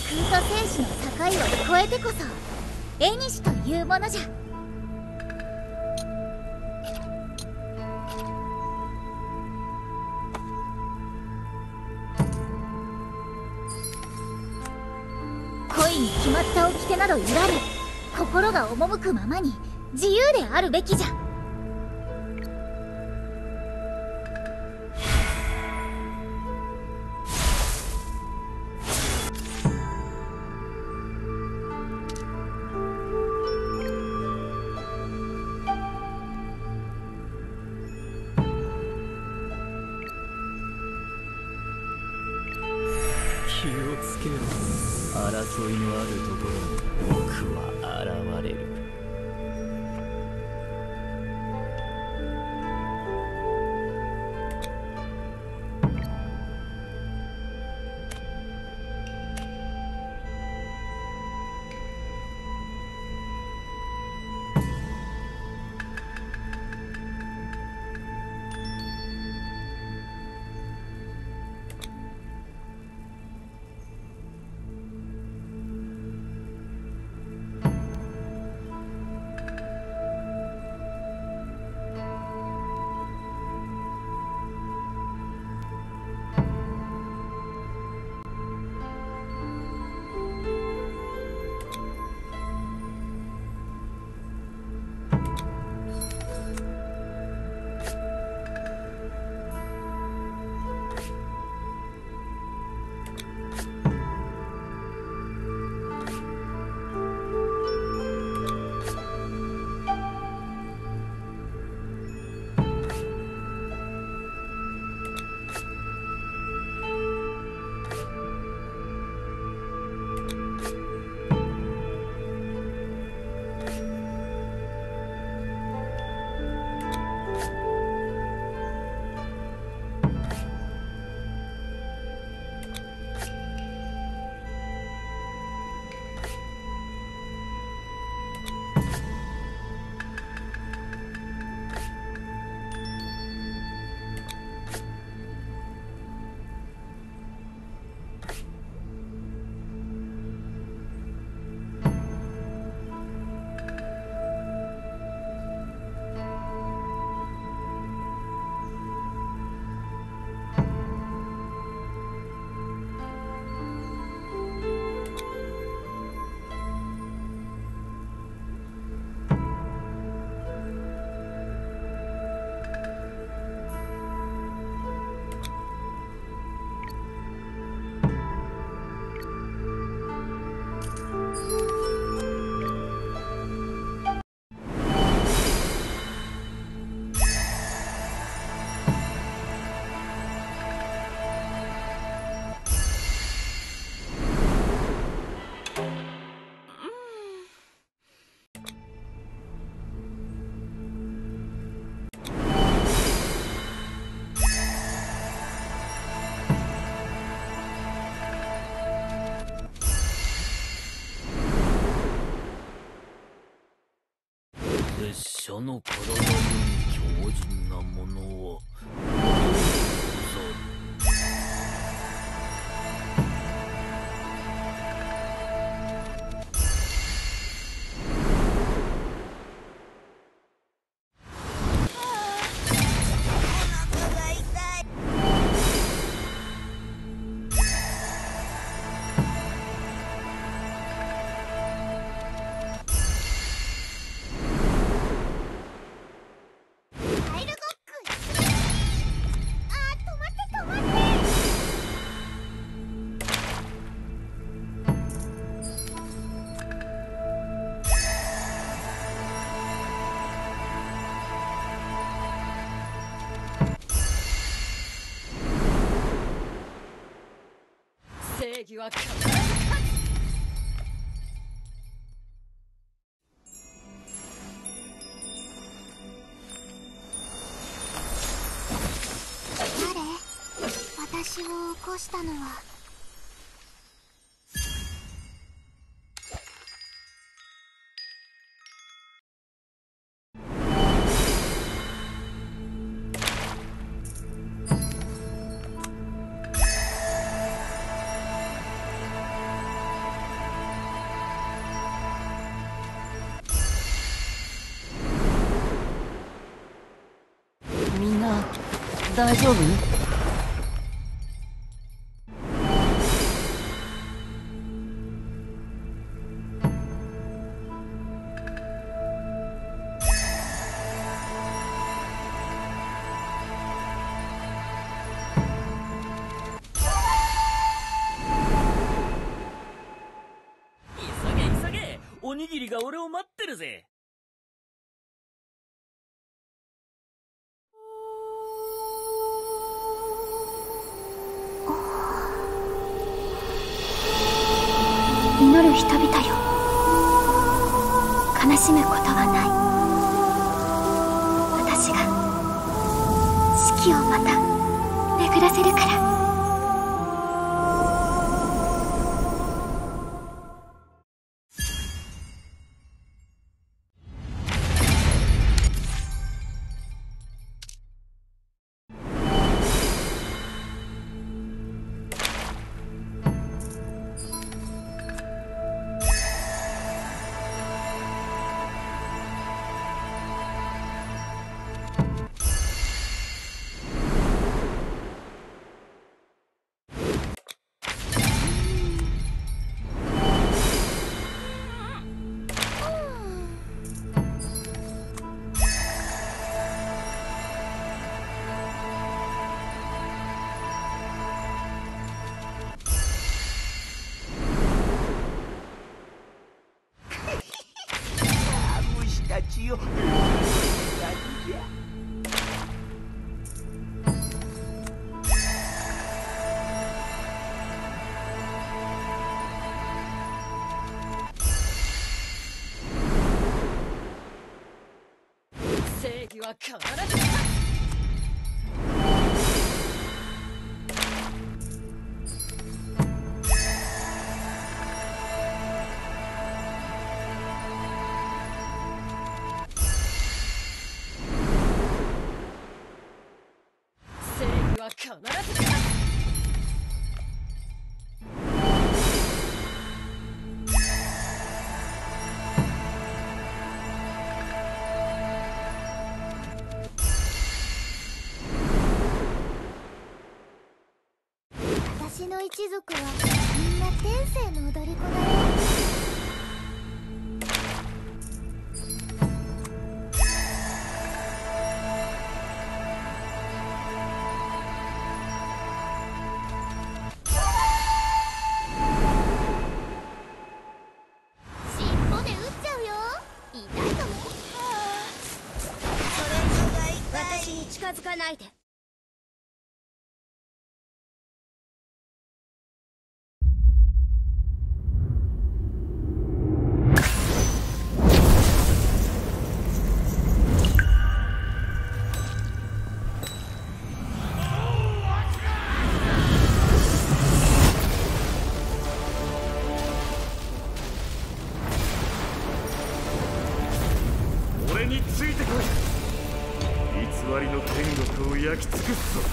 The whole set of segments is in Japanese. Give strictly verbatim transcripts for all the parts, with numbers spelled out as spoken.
空と生死の境を越えてこそ縁というものじゃ。恋に決まった掟などいらぬ。心が赴くままに自由であるべきじゃ。 気をつけろ。争いのあるところに僕は現れる。 拙の体より強靭なものを正義は必ず勝つ。 誰？私を起こしたのは。 大丈夫？ 急げ急げ、おにぎりが俺を待ってるぜ。 祈る人々よ、悲しむことはない。私が四季をまた巡らせるから。 たちよ。 正義は必ず勝つ。必ず勝つ。 私の一族はみんな天性の踊り子だよ。 私に近づかないで。 俺についてこい。偽りの天国を焼き尽くすぞ。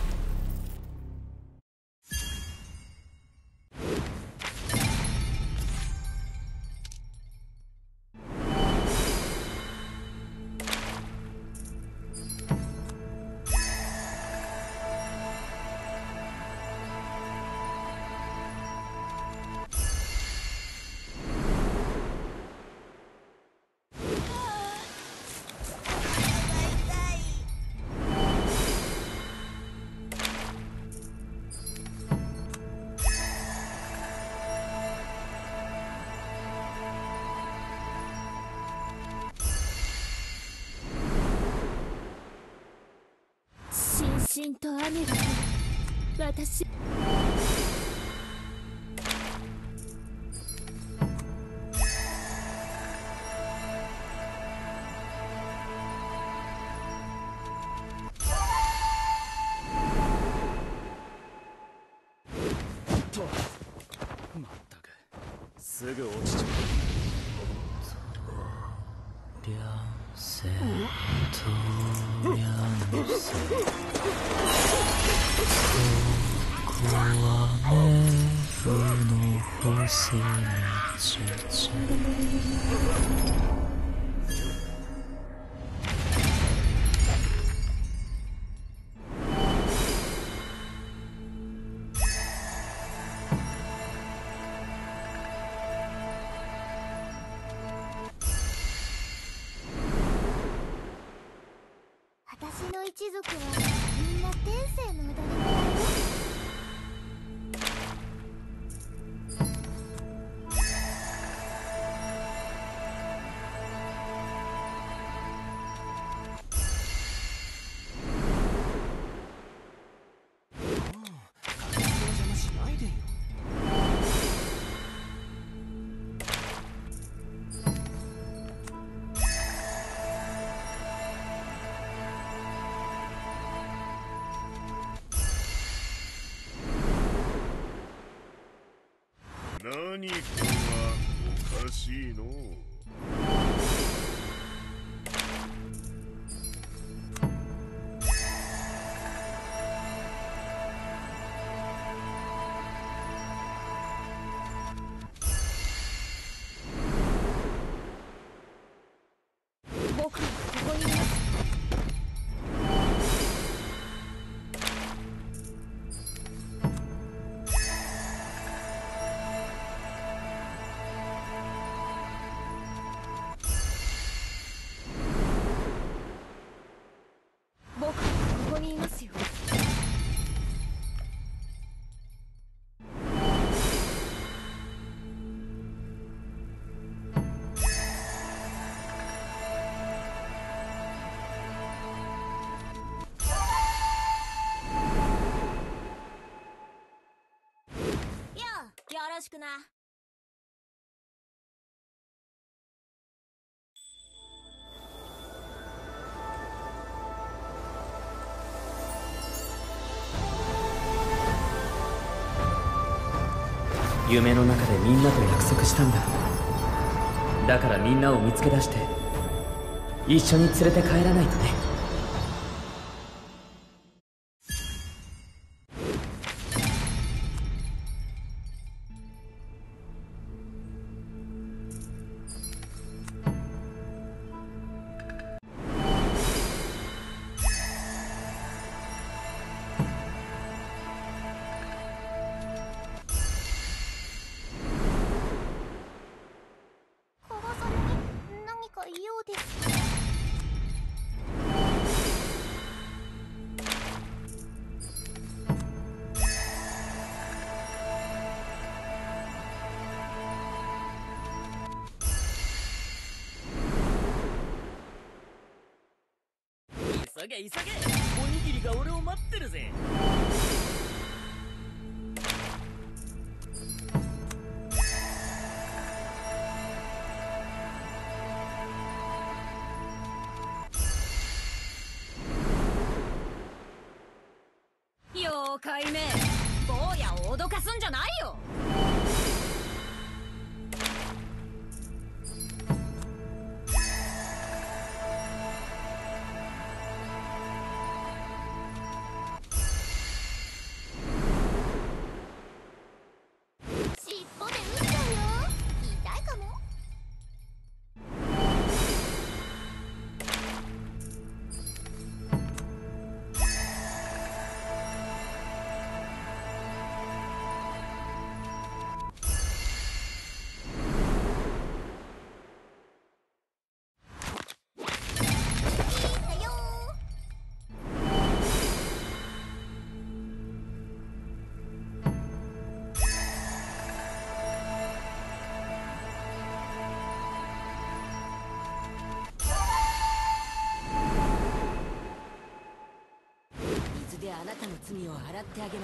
しんと雨が降る。私とまったくすぐ落ちちゃう。両生とやのせここは冥府の星にちち一族はみんな天性の踊り子だよ。 何かはおかしいの。 僕はここにいます。僕はここにいますよ。よろしくな。 夢の中でみんなと約束したんだ。だからみんなを見つけ出して一緒に連れて帰らないとね。 ようです。 急げ急げ、おにぎりが俺を待ってるぜ。妖怪め、坊やを脅かすんじゃないよ。 尻尾で撃っちゃうよ。痛いかも。 水であなたの罪を洗ってあげます。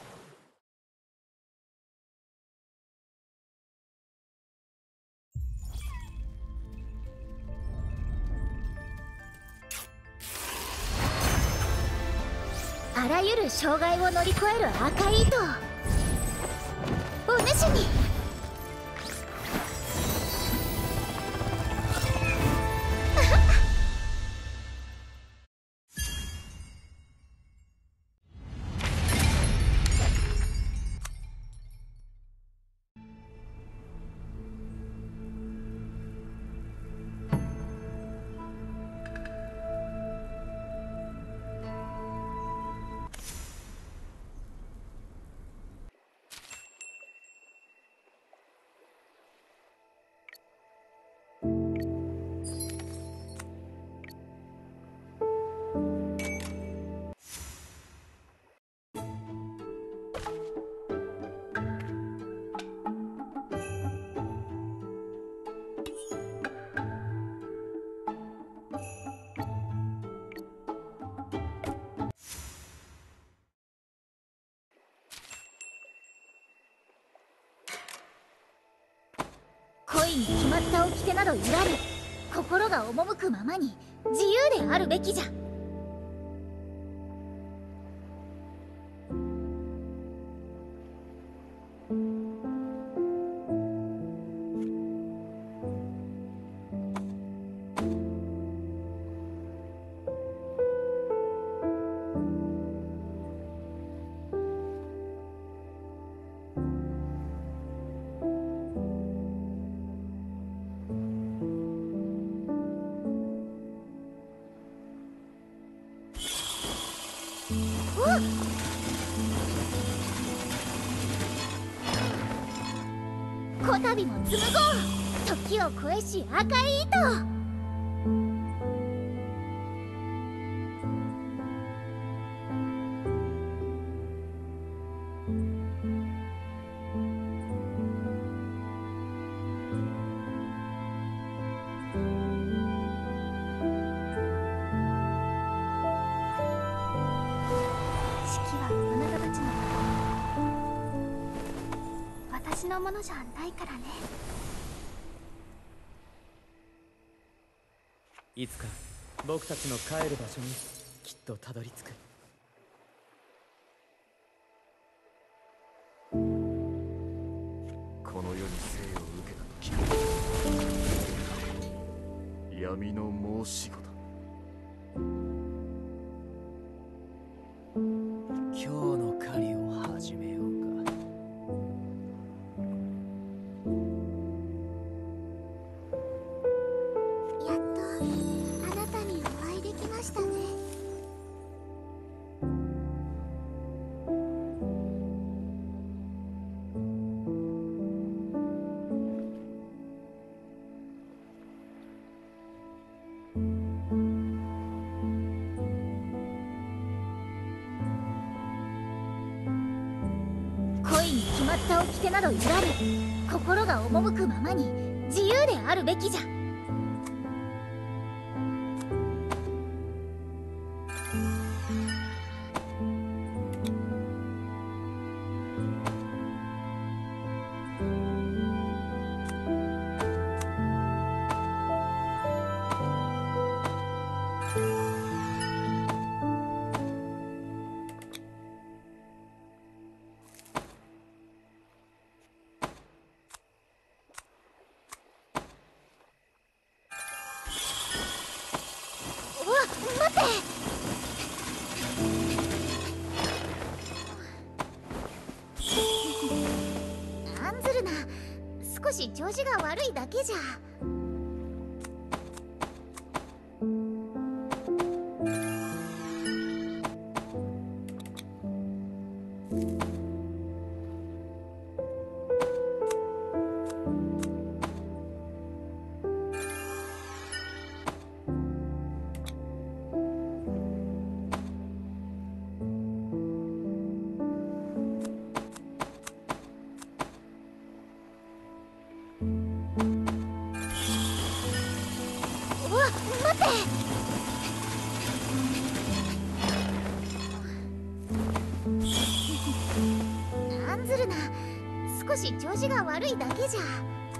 あらゆる障害を乗り越える赤い糸をお主に。 恋に決まった掟などいらぬ。心が赴くままに自由であるべきじゃ。こたびも紡ごう時を超えし赤い糸。 私のものじゃないからね。 いつか僕たちの帰る場所にきっとたどり着く。 この世に生を受けた時、闇の申し子だ。 今日の狩りを始めようか。 やっとあなたにお会いできましたね。 恋に決まった掟などいらぬ。心が赴くままに自由であるべきじゃ。うわっ、待って。案ずるな。少し調子が悪いだけじゃ。うわっ、待って。案ずるな。少し調子が悪いだけじゃ。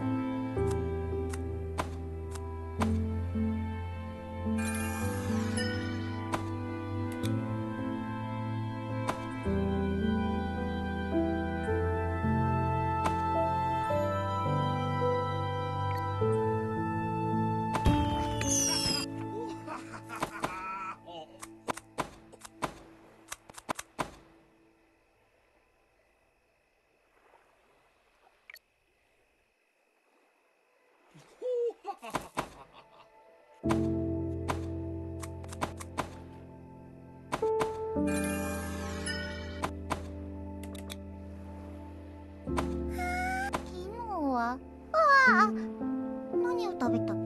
昨日はああ、何を食べた？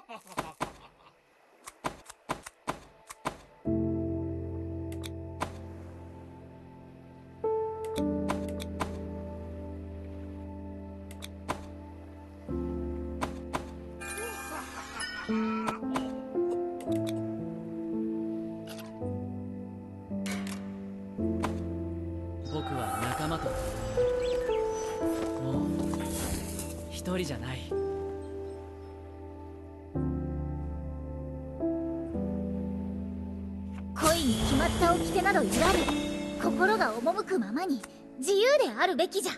僕は仲間ともう一人じゃない。 恋に決まった掟などいらぬ。心が赴くままに自由であるべきじゃ。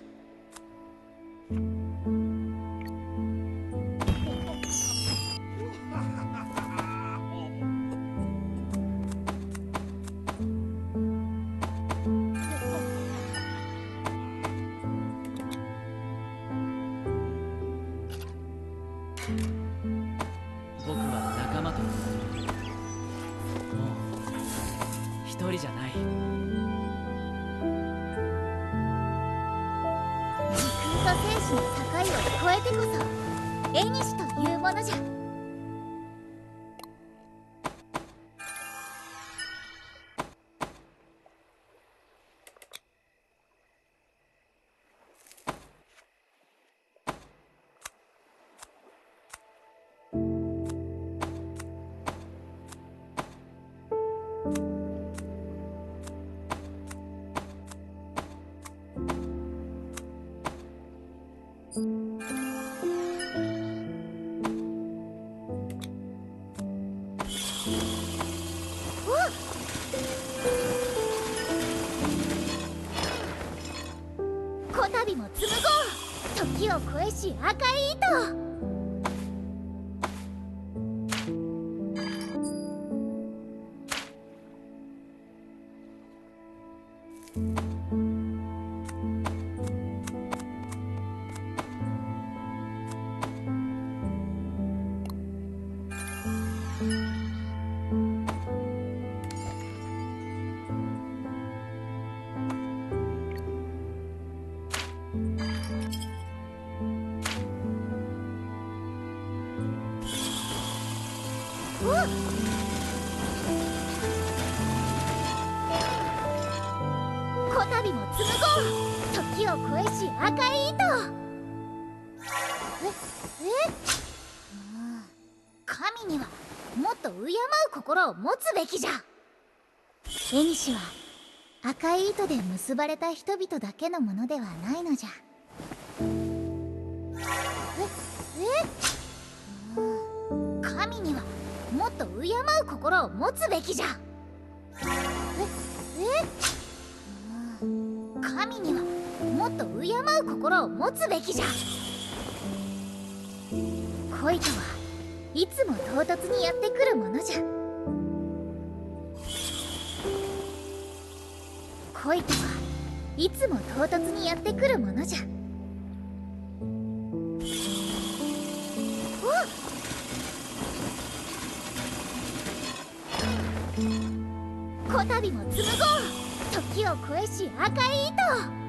僕は仲間ともう一人じゃない。 時空と生死の境を越えてこそ縁というものじゃ。こたびも紡ごう時を超えし赤い糸。こたびも紡ごう時を超えし赤い糸。ええうん神にはもっと敬う心を持つべきじゃ。縁は赤い糸で結ばれた人々だけのものではないのじゃ。ええうん神にはもっと敬う心を持つべきじゃ。ええうん神にはもっと敬う心を持つべきじゃ。恋とはいつも唐突にやってくるものじゃ。恋とはいつも唐突にやってくるものじゃ。こたびも紡ごう時を超えし赤い糸。